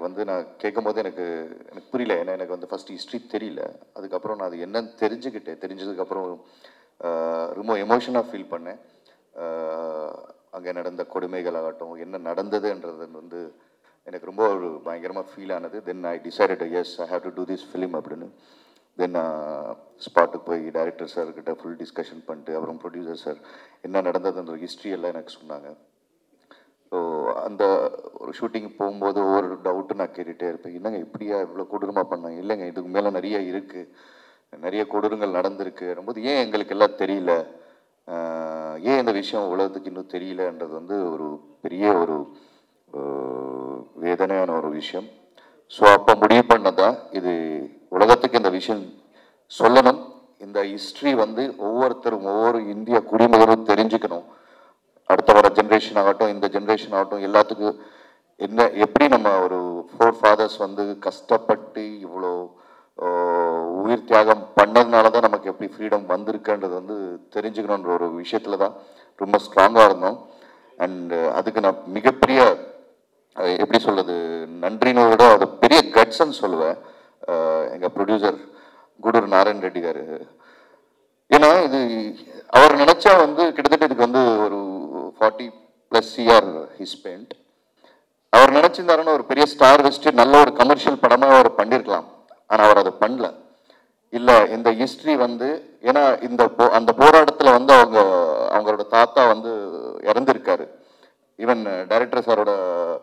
எனக்கு வந்து நான் கேட்கும்போது எனக்கு புரியல. ஏன்னா எனக்கு வந்து ஃபர்ஸ்ட் ஹிஸ்ட்ரி தெரியல. அதுக்கப்புறம் நான் அது என்னன்னு தெரிஞ்சுக்கிட்டேன். தெரிஞ்சதுக்கப்புறம் ரொம்ப எமோஷனாக ஃபீல் பண்ணேன். அங்கே நடந்த கொடுமைகள் ஆகட்டும், என்ன நடந்ததுன்றது வந்து எனக்கு ரொம்ப ஒரு பயங்கரமாக ஃபீல் ஆனது. Then I decided as I have to do this film அப்படின்னு. தென் ஸ்பாட்டுக்கு போய் டைரக்டர் சார்கிட்ட ஃபுல் டிஸ்கஷன் பண்ணிட்டு அப்புறம் ப்ரொடியூசர் சார் என்ன நடந்ததுன்ற ஹிஸ்ட்ரி எல்லாம் எனக்கு சொன்னாங்க. ஸோ அந்த ஒரு ஷூட்டிங் போகும்போது ஒவ்வொரு டவுட்டு நான் கேட்டுகிட்டே இருப்பேன். என்னங்க இப்படியா இவ்வளோ கொடூரமாக பண்ணாங்க? இல்லைங்க, இதுக்கு மேலே நிறைய இருக்குது, நிறைய கொடூரங்கள் நடந்திருக்கு போது ஏன் எங்களுக்கு எல்லாம் தெரியல, ஏன் இந்த விஷயம் உலகத்துக்கு இன்னும் தெரியலன்றது வந்து ஒரு பெரிய ஒரு வேதனையான ஒரு விஷயம். ஸோ அப்போ முடிவு பண்ணதான் இது உலகத்துக்கு இந்த விஷயம் சொல்லணும். இந்த ஹிஸ்ட்ரி வந்து ஒவ்வொருத்தரும் ஒவ்வொரு இந்திய குடிமகனும் தெரிஞ்சுக்கணும். அடுத்த வர ஜென்ரேஷன் ஆகட்டும், இந்த ஜென்ரேஷன் ஆகட்டும், எல்லாத்துக்கும் என்ன எப்படி நம்ம ஒரு ஃபோர் ஃபாதர்ஸ் வந்து கஷ்டப்பட்டு இவ்வளோ உயிர் தியாகம் பண்ணதுனால தான் நமக்கு எப்படி ஃப்ரீடம் வந்திருக்குன்றது வந்து தெரிஞ்சுக்கணுன்ற ஒரு விஷயத்துல தான் ரொம்ப ஸ்ட்ராங்காக இருந்தோம். அண்ட் அதுக்கு நான் மிகப்பெரிய எப்படி சொல்றது நன்றினை விட அது பெரிய கட்ஸ்ன்னு சொல்லுவேன் எங்கள் ப்ரொடியூசர் கூடூர் நாராயண் ரெட்டி காரு. ஏன்னா இது அவர் நினைச்சா வந்து கிட்டத்தட்ட இதுக்கு வந்து ஒரு 40+ CR he spent. அவர் நினைச்சிருந்தாருன்னு ஒரு பெரிய ஸ்டார் வச்சுட்டு நல்ல ஒரு கமர்ஷியல் படமாக அவர் பண்ணியிருக்கலாம். ஆனால் அவர் அதை பண்ணல. இல்லை, இந்த ஹிஸ்ட்ரி வந்து ஏன்னா அந்த போராட்டத்தில் வந்து அவங்களோட தாத்தா வந்து இறந்துருக்காரு. ஈவன் டைரக்டர் சாரோட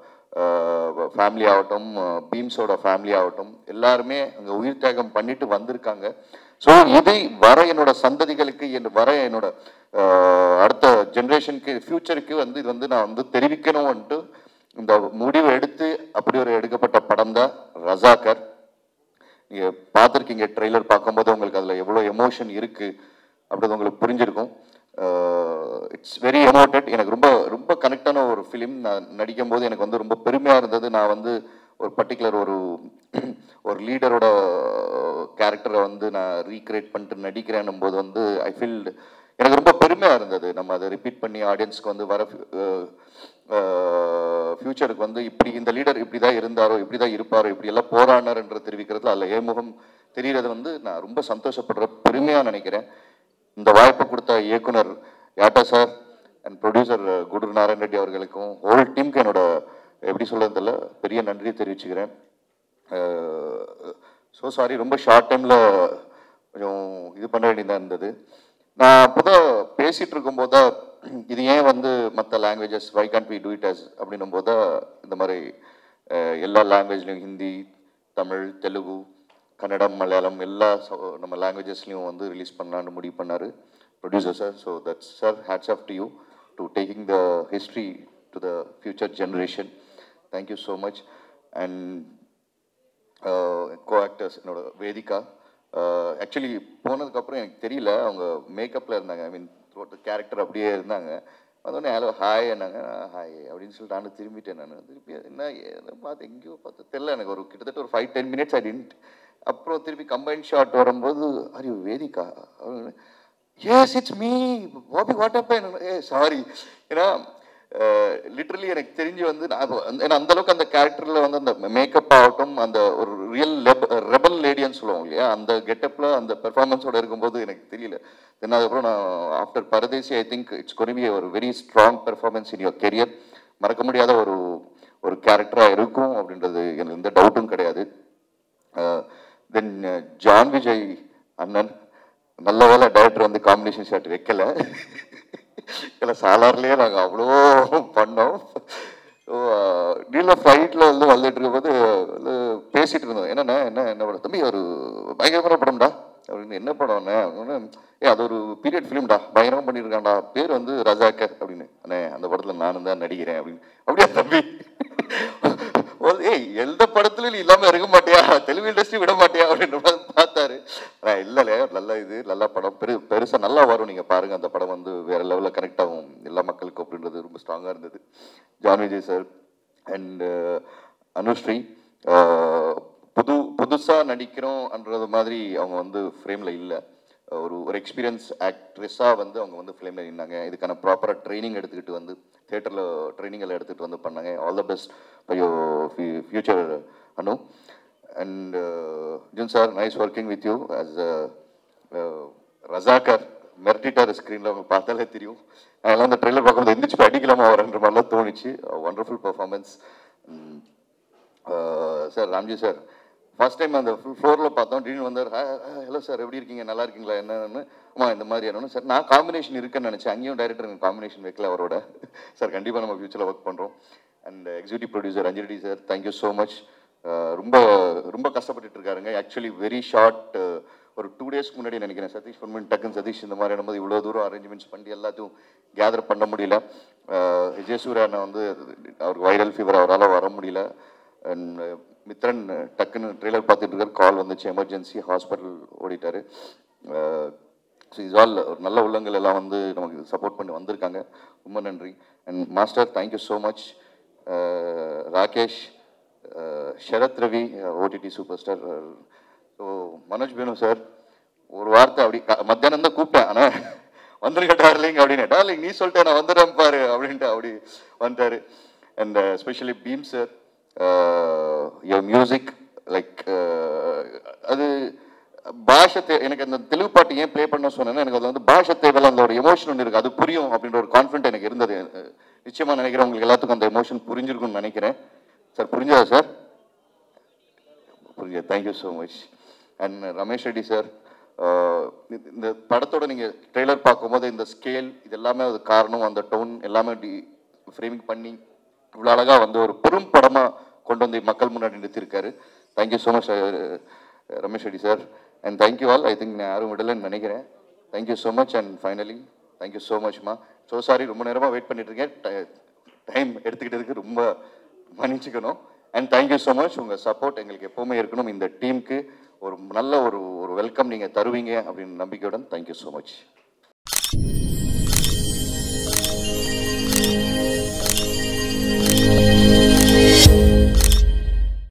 ஃபேமிலி ஆகட்டும், பீம்ஸோட ஃபேமிலி ஆகட்டும், எல்லாருமே அங்கே உயிர் தியாகம் பண்ணிட்டு வந்திருக்காங்க. ஸோ இதை வர என்னோட சந்ததிகளுக்கு வர என்னோட அடுத்த ஜென்ரேஷனுக்கு ஃபியூச்சருக்கு வந்து இது வந்து நான் வந்து தெரிவிக்கணும்ன்ட்டு இந்த முடிவு எடுத்து அப்படி ஒரு எடுக்கப்பட்ட படம் தான் ரசாகர். நீங்கள் பார்த்துருக்கீங்க, ட்ரெய்லர் பார்க்கும்போது உங்களுக்கு அதில் எவ்வளோ எமோஷன் இருக்குது அப்படிது உங்களுக்கு புரிஞ்சிருக்கும். It's very emoted. எனக்கு ரொம்ப ரொம்ப கனெக்டான ஒரு ஃபிலிம். நான் நடிக்கும் போது எனக்கு வந்து ரொம்ப பெருமையாக இருந்தது. நான் வந்து ஒரு பர்டிகுலர் ஒரு லீடரோட கேரக்டரை வந்து நான் ரீக்ரியேட் பண்ணிட்டு நடிக்கிறேன்னும் போது வந்து ஐ ஃபீல் எனக்கு ரொம்ப பெருமையாக இருந்தது. நம்ம அதை ரிப்பீட் பண்ணி ஆடியன்ஸ்க்கு வந்து வர ஃபியூச்சருக்கு வந்து இப்படி இந்த லீடர் இப்படி தான் இருந்தாரோ, இப்படி தான் இருப்பாரோ, இப்படி எல்லாம் போராடினார்ன்ற தெரிவிக்கிறதுல அதில் ஏமுகம் தெரிகிறது வந்து நான் ரொம்ப சந்தோஷப்படுற பெருமையாக நினைக்கிறேன். இந்த வாய்ப்பை கொடுத்த இயக்குனர் Yata sir and producer Gudur Narayan Reddy அவர்களுக்கும் ஹோல் டீமுக்கு என்னோட எப்படி சொல்கிறதில்ல பெரிய நன்றி தெரிவிச்சுக்கிறேன். ஸோ சாரி, ரொம்ப ஷார்ட் டைமில் கொஞ்சம் இது பண்ண வேண்டியதாக இருந்தது. நான் அப்போ தான் பேசிகிட்டு இருக்கும்போது தான் இது ஏன் வந்து மற்ற languages why can't we do it as அப்படின்னும் போது தான் இந்த மாதிரி எல்லா லாங்குவேஜ்லையும் ஹிந்தி, தமிழ், தெலுங்கு, கன்னடம், மலையாளம் எல்லா நம்ம லாங்குவேஜஸ்லையும் வந்து ரிலீஸ் பண்ணலான்னு முடிவு பண்ணார் producer sir. So that's sir, hats off to you to taking the history to the future generation. Thank you so much. And co actors என்னோட வேதிகா. ஆக்சுவலி போனதுக்கப்புறம் எனக்கு தெரியல, அவங்க மேக்கப்பில் இருந்தாங்க. ஐ மீன் கேரக்டர் அப்படியே இருந்தாங்க. வந்தோடனே ஹலோ ஹாய் என்னாங்க, ஹாய் அப்படின்னு சொல்லிட்டு நானும் திரும்பிட்டேன். நான் திருப்பி என்ன பார்த்து எங்கேயோ பார்த்து தெரில எனக்கு ஒரு கிட்டத்தட்ட ஒரு 5-10 minutes ஐ டின்ட். அப்புறம் திருப்பி கம்பைன் ஷாட் வரும்போது அறிவு Vedhika, yes it's me Bobby what happen. Sorry, ஏன்னா லிட்ரலி எனக்கு தெரிஞ்சு வந்து ஏன்னா அந்தளவுக்கு அந்த கேரக்டரில் வந்து அந்த மேக்கப் ஆகட்டும், அந்த ஒரு ரியல் ரெபல் லேடின்னு சொல்லுவோம் இல்லையா, அந்த கெட்டப்பில் அந்த பெர்ஃபார்மன்ஸோடு இருக்கும்போது எனக்கு தெரியல. தென் அதுக்கப்புறம் நான் after Paradesi I think it's going to be ஒரு very strong performance in your career. மறக்க முடியாத ஒரு கேரக்டராக இருக்கும் அப்படின்றது எனக்கு எந்த டவுட்டும் கிடையாது. தென் ஜான் விஜய் அண்ணன், நல்ல வேலை டைரக்டர் வந்து காம்பினேஷன் ஷாட் வைக்கல. இல்லை சாலார்லேயே நாங்கள் அவ்வளோ பண்ணோம். ஸோ நீல ஃப்ளைட்டில் வந்து வந்துட்டு இருக்கும்போது வந்து பேசிகிட்டு இருந்தோம். என்ன படம் தம்பி, ஒரு பயங்கரமான படம்டா அப்படின்னு. என்ன படம்ண்ணே? அது ஒரு பீரியட் ஃபிலிம்டா, பயங்கரமாக பண்ணியிருக்கான்டா, பேர் வந்து ரசாக்கர் அப்படின்னு. அண்ணே அந்த படத்தில் நானும் தான் நடிக்கிறேன் அப்படின்னு. அப்படியா தம்பி? ஏய், எந்த படத்துலையும் நீ இல்லாமல் இருக்க மாட்டியா, தெலுங்கு இண்டஸ்ட்ரி விட மாட்டியா அப்படின்ற மாதிரி பார்த்தாரு. இல்லைல்ல, நல்ல இது நல்ல படம், பெருசாக நல்லா வரும், நீங்கள் பாருங்கள். அந்த படம் வந்து வேறு லெவலில் கனெக்ட் ஆகும் எல்லா மக்களுக்கும் அப்படின்றது ரொம்ப ஸ்ட்ராங்காக இருந்தது. ஜான் விஜய் சார் அண்ட் அனுஸ்ரீ புதுசாக நடிக்கிறோம்ன்றது மாதிரி அவங்க வந்து ஃப்ரேமில் இல்லை. ஒரு எக்ஸ்பீரியன்ஸ் ஆக்ட்ரெஸ்ஸாக வந்து அவங்க வந்து ஃபிலிமில் நின்னாங்க. இதுக்கான ப்ராப்பராக ட்ரைனிங் எடுத்துக்கிட்டு வந்து தியேட்டரில் ட்ரைனிங் எல்லாம் எடுத்துகிட்டு வந்து பண்ணாங்க. All the best for your future Anu. And ஜுன் sir, nice working with you as Razakar. மிரட்டிட்டார் ஸ்க்ரீனில், அவங்க பார்த்தாலே தெரியும். அதெல்லாம் அந்த ட்ரெயிலர் பார்க்கும்போது எந்திரிச்சு அடிக்கலாமா வரன்ற மாதிரிலாம் தோணுச்சு. Wonderful performance sir. Ramji sir first time அந்த ஃப்ளோரில் பார்த்தோம், திடீர்னு வந்தார். ஹலோ சார், எப்படி இருக்கீங்க, நல்லா இருக்கீங்களா, என்னன்னு. இந்த மாதிரி என்னன்னு சார், நான் காம்பினேஷன் இருக்குன்னு நினச்சேன். அங்கேயும் டைரக்டர் எனக்கு காம்பினேஷன் வைக்கல அவரோட. சார் கண்டிப்பாக நம்ம ஃபியூச்சரில் ஒர்க் பண்ணுறோம். And executive producer Anjali sir, thank you so much. ரொம்ப ரொம்ப கஷ்டப்பட்டுட்டு இருக்காருங்க. ஆக்சுவலி வெரி ஷார்ட், ஒரு 2 days முன்னாடி நினைக்கிறேன் சதீஷ் பொன்மன் டக்குன்னு சதீஷ் இந்த மாதிரி போது இவ்வளோ தூரம் அரேஞ்ச்மெண்ட்ஸ் பண்ணி எல்லாத்தையும் கேதர் பண்ண முடியல. விஜயசூர்யா வந்து அவருக்கு வைரல் ஃபீவர், அவரால் வர முடியல. அண்ட் மித்ரன் டக்குன்னு ட்ரெய்லர் பார்த்துட்டு இருக்காரு, கால் வந்துச்சு, எமர்ஜென்சி ஹாஸ்பிட்டல் ஓடிட்டார். ஸோ இஸ் ஆல் நல்ல உள்ளங்கள் எல்லாம் வந்து நமக்கு சப்போர்ட் பண்ணி வந்திருக்காங்க. ரொம்ப நன்றி. And master, thank you so much. Rakesh, Sharath Ravi, OTT super star. So Manoj Benu sir, ஒரு வார்த்தை அப்படி மத்தியானம் தான் கூப்பிட்டேன், ஆனால் வந்துருங்க டார்லிங் அப்படின்னு. டார்லிங் நீ சொல்லிட்டேன், நான் வந்துடுறேன் பாரு அப்படின்ட்டு அப்படி வந்துட்டார். And especially Bheem sir, your music like அது பாஷை எனக்கு அந்த தெலுங்கு பாட்டு ஏன் ப்ளே பண்ண சொன்னேன்னா, எனக்கு அது வந்து பாஷை தேவையில்ல, அந்த ஒரு எமோஷன் ஒன்று இருக்குது, அது புரியும் அப்படின்ற ஒரு கான்ஃபிடென்ட் எனக்கு இருந்தது. நிச்சயமாக நினைக்கிறேன் உங்களுக்கு எல்லாத்துக்கும் அந்த எமோஷன் புரிஞ்சிருக்குன்னு நினைக்கிறேன். சார் புரிஞ்சதா சார்? புரிஞ்சு, thank you so much. And Ramesh Reddy sir, இந்த படத்தோட நீங்கள் ட்ரெய்லர் பார்க்கும்போது இந்த ஸ்கேல் இது எல்லாமே அது காரணம், அந்த டோன் எல்லாமே ஃப்ரேமிங் பண்ணி இவ்வளோ அழகாக வந்து ஒரு பெரும் படமாக கொண்டு வந்து மக்கள் முன்னாடி நிறுத்திருக்காரு. Thank you so much Ramesh Reddy sir. And thank you all. I think நான் யாரும் விடலைன்னு நினைக்கிறேன். Thank you so much. And finally thank you so மச்மா. ஸோ சாரி, ரொம்ப நேரமாக வெயிட் பண்ணிட்டு இருக்கேன், டைம் எடுத்துக்கிட்டதுக்கு ரொம்ப மன்னிச்சுக்கணும். And thank you so much. உங்கள் சப்போர்ட் எங்களுக்கு எப்போவுமே இருக்கணும். இந்த டீமுக்கு ஒரு நல்ல ஒரு வெல்கம் நீங்கள் தருவீங்க அப்படின்னு நம்பிக்கையுடன் தேங்க்யூ ஸோ மச்.